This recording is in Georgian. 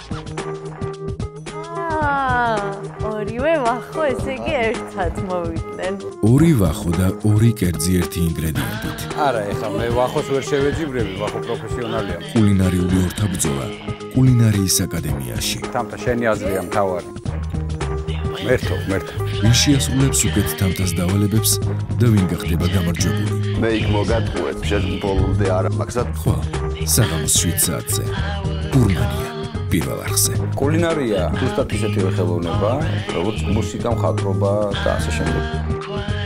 ორივე ვახო, ესე იგი ერთად მოვიდნენ. ორი ვახო და ორი კერძი ერთი ინგრედიენტით. არა, ეხლა მე ვახოს ვერ შევეჯიბრები, ვახო პროფესიონალია. კულინარიული ორთაბრძოლა კულინარიის აკადემიაში. თამთა შენი აზრია მთავარი. მერთო. ვინ შეასრულებს უკეთ თამთას დავალებებს და ვინ გახდება გამარჯვებული. მე იქ მოგატყუეთ, ბოლომდე არა მაგსად. ხო, საღამოს 7 საათზე. გურმანია პირველ არხზე. კულინარია ზუსტად ისეთივე ხელოვნება, როგორც მუსიკა, მხატვრობა და ასე შემდეგ.